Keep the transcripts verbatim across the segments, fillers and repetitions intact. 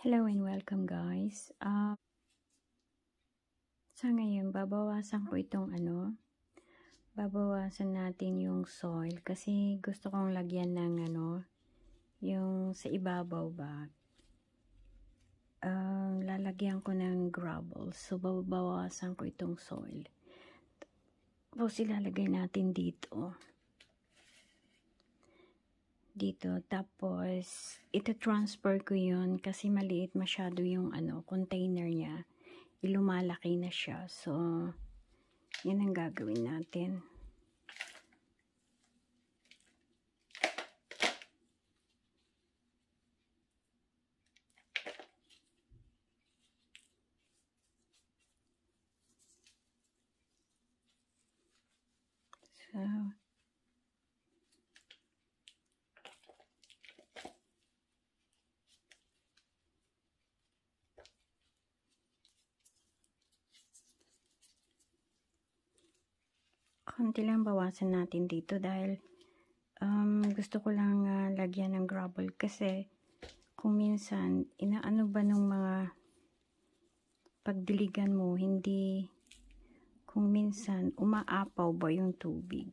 Hello and welcome guys. Uh, sa ngayon, babawasan ko itong ano, babawasan natin yung soil kasi gusto kong lagyan ng ano, yung sa ibabaw ba. Uh, lalagyan ko ng gravel. So, babawasan ko itong soil. Tapos, ilalagay natin dito. Dito. Tapos, ito transfer ko yun kasi maliit masyado yung ano, container niya. Lumalaki na siya. So, yan ang gagawin natin. So, konti lang bawasan natin dito dahil um, gusto ko lang uh, lagyan ng gravel kasi kung minsan inaano ba nung mga pagdiligan mo, hindi kung minsan umaapaw ba yung tubig.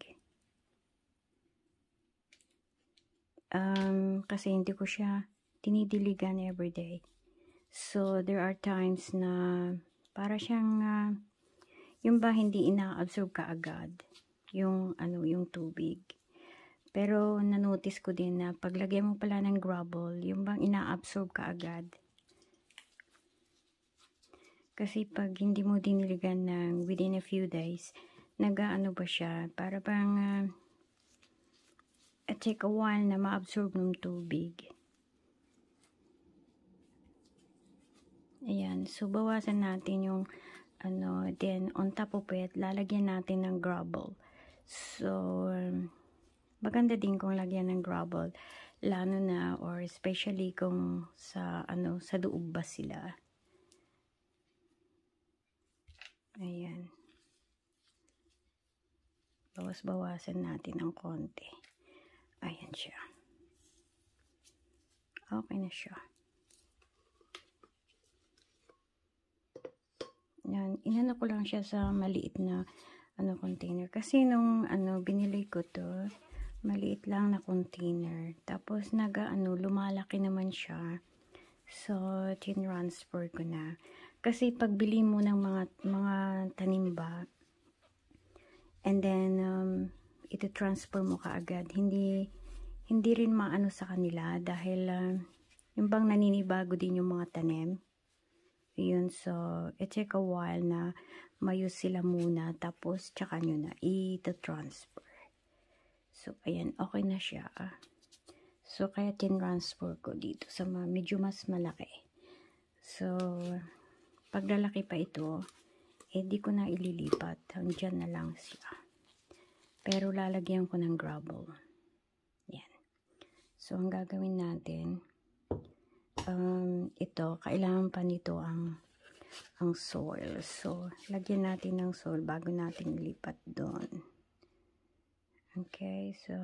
Um, kasi hindi ko siya tinidiligan everyday. So there are times na para siyang uh, yung ba hindi ina-absorb ka agad yung ano yung tubig. Pero na-notice ko din na paglagyan mo pala ng gravel, yung bang ina-absorb ka agad. Kasi pag hindi mo diniligan ng within a few days, nag-ano ba siya, para bang uh, it take a while na ma-absorb ng tubig. Ayan, so bawasan natin yung ano, then on top of it, lalagyan natin ng gravel. So, um, maganda din kung lagyan ng gravel, lalo na or especially kung sa ano sa loob ba sila. Ayan. Bawas-bawasan natin ng konti. Ayan siya. Okay na siya. Yan, inano ko lang siya sa maliit na ano container kasi nung ano binili ko to, maliit lang na container. Tapos naga ano lumalaki naman siya. So tin-transfer ko na. Kasi pagbili mo ng mga mga tanim ba and then um, ito transfer mo kaagad, hindi hindi rin maano sa kanila dahil uh, yung bang naninibago din yung mga tanim. Yun, so it take a while na mayus sila muna tapos tsaka nyo na i-transfer. So ayan, okay na siya. So kaya tin-transfer ko dito sa medyo mas malaki. So pag lalaki pa ito, eh di ko na ililipat, hanggang na lang siya. Pero lalagyan ko ng gravel. Yan. So ang gagawin natin, um, ito, kailangan pa nito ang ang soil. So lagyan natin ng soil bago natin ilipat doon. Okay, so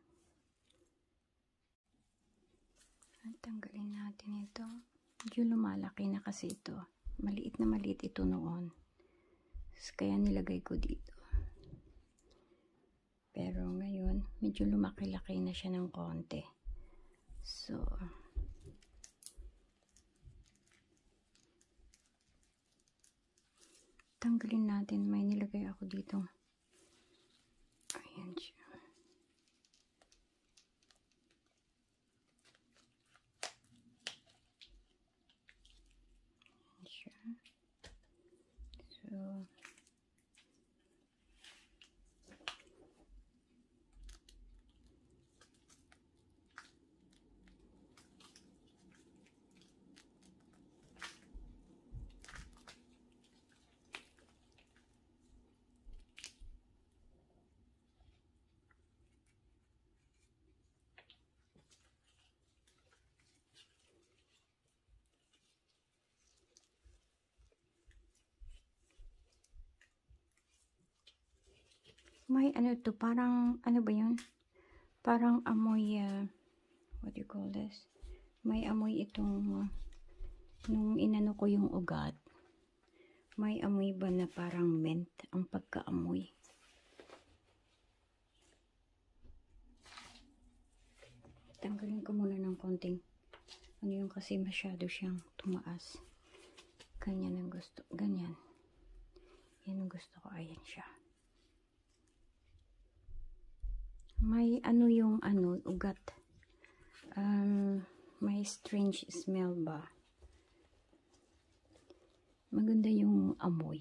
tanggalin natin ito. Medyo lumalaki na kasi ito. Maliit na maliit ito noon. Kaya nilagay ko dito. Pero ngayon, medyo lumaki-laki na siya ng konti. So, tanggalin natin. May nilagay ako dito. Ayan siya. Ayan siya. So, may ano to, parang ano ba yun? Parang amoy, uh, what do you call this? May amoy itong uh, nung inano ko yung ugat, may amoy ba na parang mint ang pagkaamoy. Tanggalin ko muna ng konting ano yung kasi masyado siyang tumaas. Ganyan ang gusto. Ganyan. Yan ang gusto ko. Ayan siya. May ano yung ano, ugat. Um, may strange smell ba? Maganda yung amoy.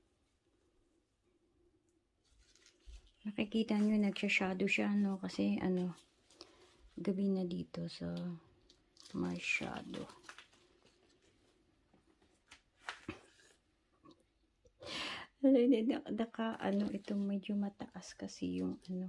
Nakikita nyo, nagsha-shadow siya, no? Kasi ano, gabi na dito, so may shadow. Daka, ano, itong medyo mataas kasi yung ano.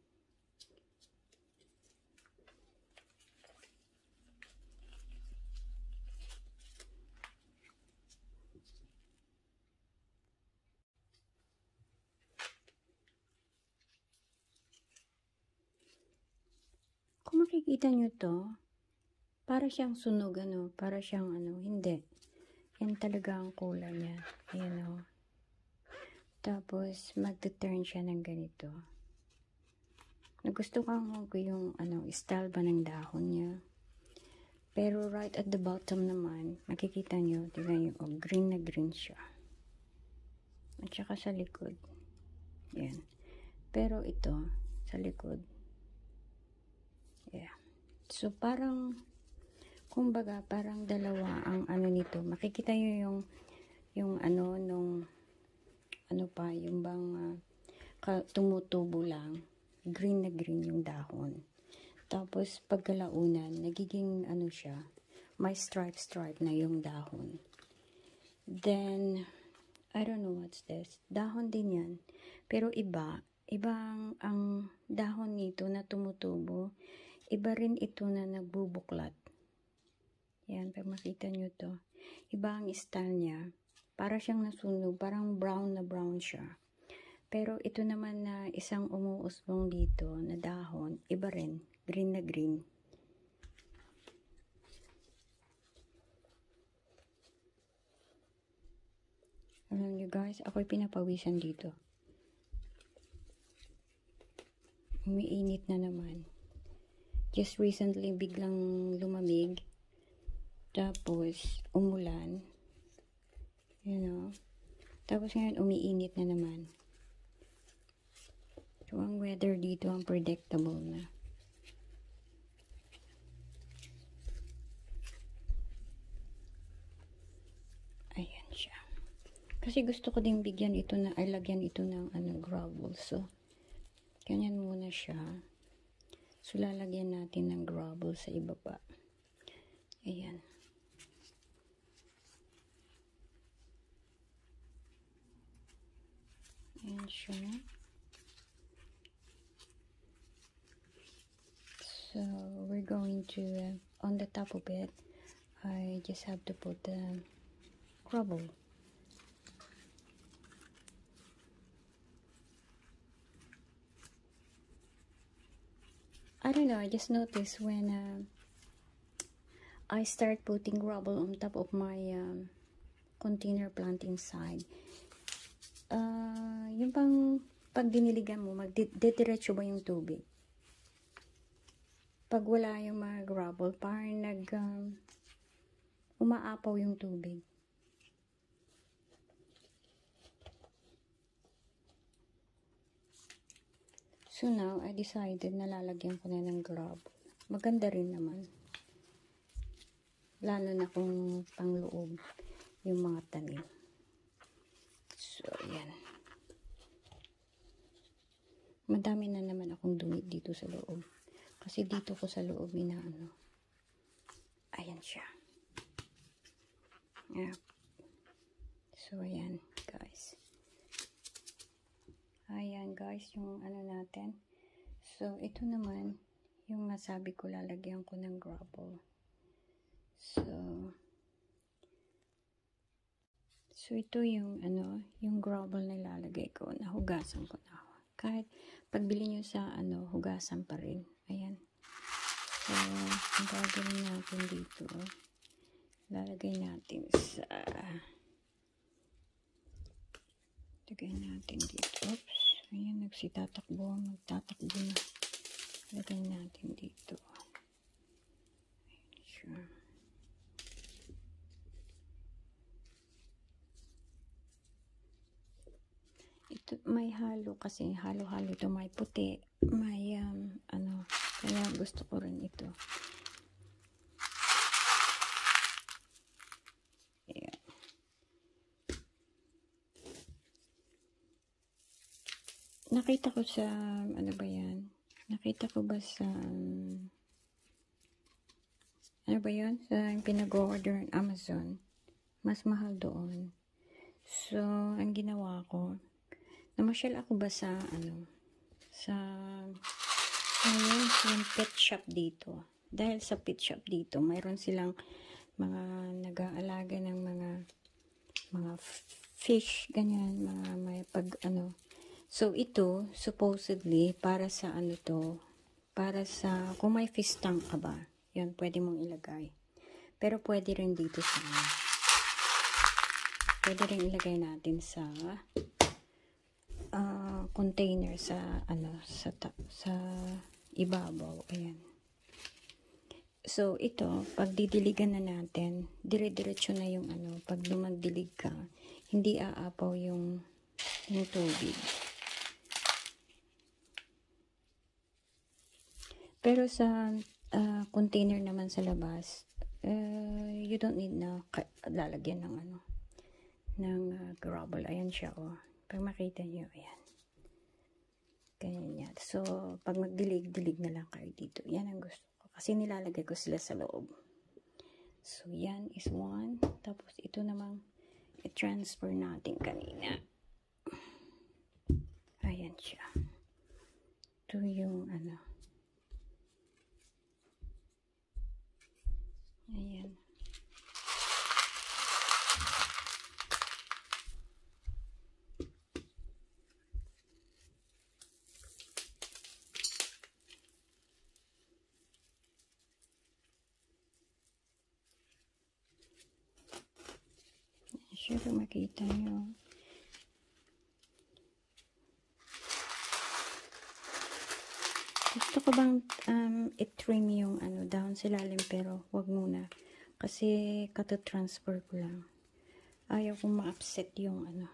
Kung makikita nyo to, para siyang sunog, ano, para siyang ano, hindi. Yan talaga ang kulay niya. Ayan o. Tapos, magte-turn siya ng ganito. Nagustuhan ko yung, ano, style ba ng dahon niya. Pero right at the bottom naman, makikita nyo, tignan nyo, oh, green na green siya. At saka sa likod. Yan. Pero ito, sa likod, yeah. So, parang, kumbaga, parang dalawa ang ano nito. Makikita nyo yung, yung ano, nung, ano pa, yung bang uh, tumutubo lang. Green na green yung dahon. Tapos, pagkalaunan, nagiging, ano siya, may stripe-stripe na yung dahon. Then, I don't know what's this. Dahon din yan. Pero iba, ibang ang dahon nito na tumutubo. Iba rin ito na nagbubuklat. Yan, pag makita nyo to. Iba ang style niya. Para siyang nasunog. Parang brown na brown siya. Pero ito naman na isang umuusbong dito na dahon. Iba rin. Green na green. Alam nyo guys, ako'y pinapawisan dito. Umiinit na naman. Just recently, biglang lumamig. Tapos, umulan. You know. Tapos ngayon, umiinit na naman. So, ang weather dito, ang predictable na. Ayan siya. Kasi gusto ko din bigyan ito na, ay lagyan ito ng ano, gravel. So, ganyan muna siya. So, lalagyan natin ng gravel sa ibaba. Ayan. Ayan siya. So, we're going to, uh, on the top of it, I just have to put the gravel. I don't know, I just noticed when uh, I start putting gravel on top of my um, container plant inside, uh, yung pang pag diniligan mo, magdidiretso ba yung tubig? Pag wala yung mga gravel, parang nag um, umaapaw yung tubig. So now, I decided na lalagyan ko na ng gravel. Maganda rin naman. Lalo na kung pangloob yung mga tanim. So, yan. Madami na naman akong dumi dito sa loob. Kasi dito ko sa loob inaano. Ayan siya. Yeah. So, ayan, guys. Ayan guys, yung ano natin. So, ito naman, yung nasabi ko, lalagyan ko ng gravel. So, so ito yung ano, yung gravel na ilalagay ko, nahugasan ko na. Kahit pagbili nyo sa ano, hugasan pa rin. Ayan. So, ang gagawin natin dito, lalagay natin sa lagay natin dito. Oops, ayan, nagsitatakbo, magtatakbo na. Lagay natin dito. Ayan siya. Ito, may halo kasi, halo-halo ito, may puti, may um, ano, kaya gusto ko rin ito. Ayan. Nakita ko sa, ano ba yan? Nakita ko ba sa, um, ano ba yun? Sa pinag-order ng Amazon, mas mahal doon. So, ang ginawa ko, namasyal ako ba sa, ano, sa, ngayon, yung pet shop dito. Dahil sa pet shop dito, mayroon silang mga nag-aalaga ng mga, mga fish, ganyan, mga may pag, ano. So, ito, supposedly, para sa, ano to, para sa, kung may fish tank ka ba, yun, pwede mong ilagay. Pero, pwede rin dito sa, pwede rin ilagay natin sa, Uh, container sa ano sa sa ibabaw. Ayan. So ito, pag didiligan na natin, dire-diretso na yung ano, pag lumagdilig ka, hindi aapaw yung yung tubig. Pero sa uh, container naman sa labas, uh, you don't need na lalagyan ng ano ng uh, gravel. Ayan siya, oh. Pag makita nyo, ayan. Ganyan yan. So, pag magdilig-dilig na lang kayo dito. Yan ang gusto ko. Kasi nilalagay ko sila sa loob. So, yan is one. Tapos, ito namang i-transfer natin kanina. Ayan siya. Ito yung ano. Ayan. Sure, makita nyo. Gusto ko bang um, i-trim yung ano, down sa lalim, pero wag muna. Kasi kata-transfer ko lang. Ayaw kong ma-upset yung ano.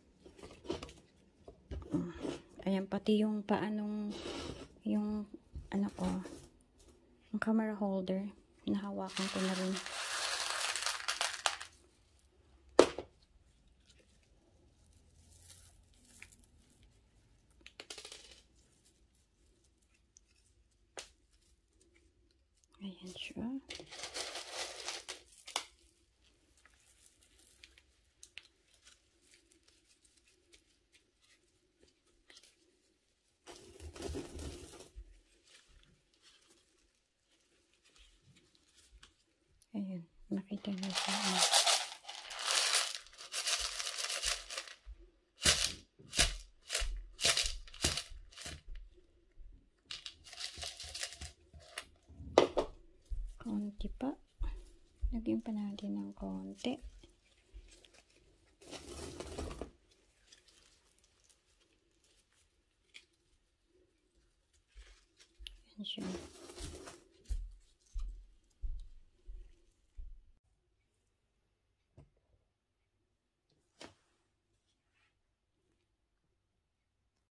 Uh, ayan, pati yung paanong yung ano ko, yung camera holder, nahawakan ko na rin. Ayan siya. Ayan, nakita niyo sa ano. Konti pa. Lagyan pa natin ng konti. Ayan siya.